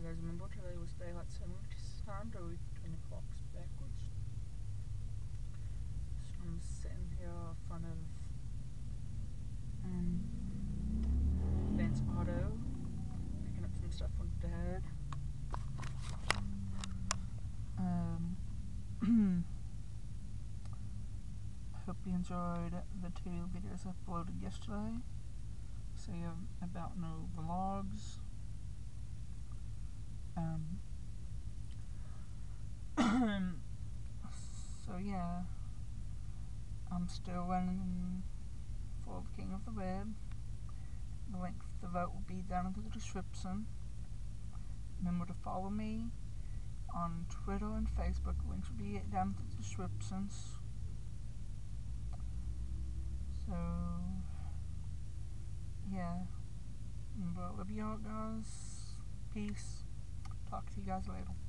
guys remember today was daylight savings time, so we turn the clocks backwards. So I'm sitting here in front of Vance Auto, picking up some stuff from Dad. Hope you enjoyed the 2 videos I uploaded yesterday. So about no vlogs. So yeah, I'm still running for the King of the Web. The link for the vote will be down in the description. Remember to follow me on Twitter and Facebook. Links will be down in the descriptions. So yeah, remember, I love you all guys. Peace. Talk to you guys later.